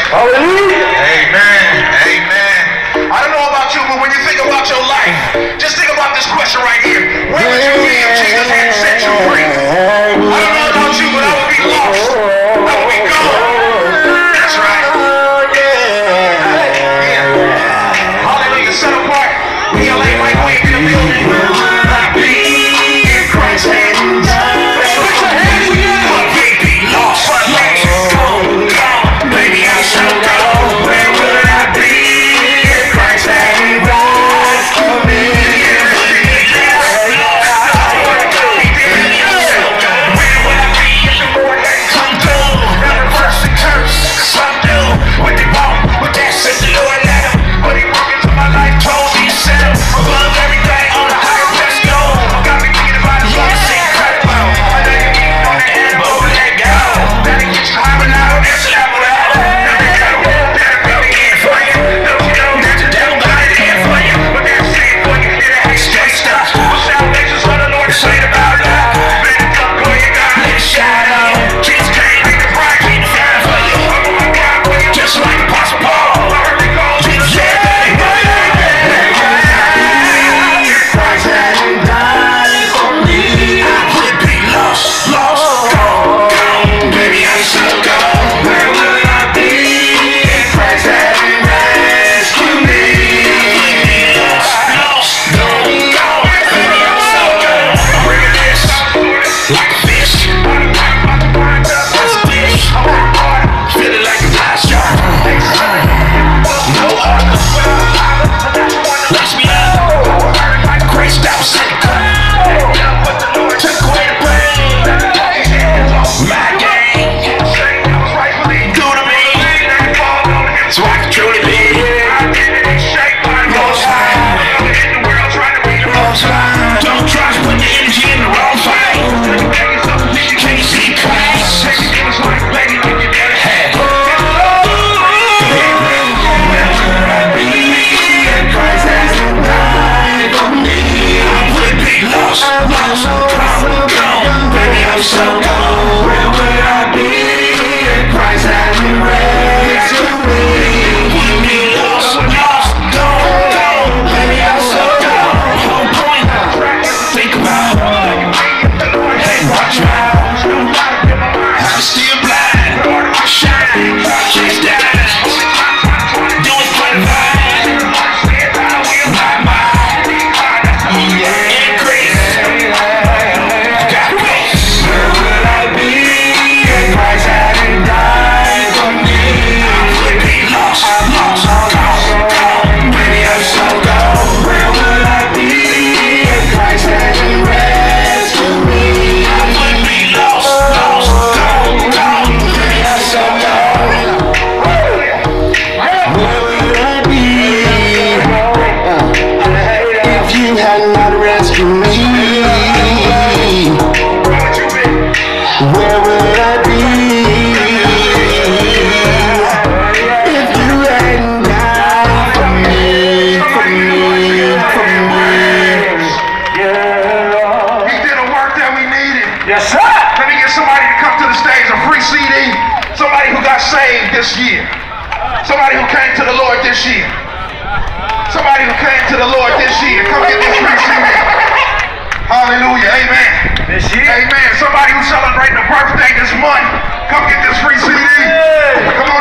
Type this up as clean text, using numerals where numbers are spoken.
Hallelujah. Amen. Amen. I don't know about you, but when you think about your life, just think about this question right here. Where would you be if Jesus hadn't set you free? I don't know about you, but I would be lost. I would be gone. That's right. Yeah. Hallelujah. Set apart. PLA right quick in the building. Where would I be if Christ hadn't died? Let's put your hands together. But baby, lost. But let's go. Baby, I'm so gone. Where would I be if Christ hadn't died for me? This year. Somebody who came to the Lord this year. Somebody who came to the Lord this year. Come get this free CD. Hallelujah. Amen. This year? Amen. Somebody who's celebrating a birthday this month. Come get this free CD. Come on.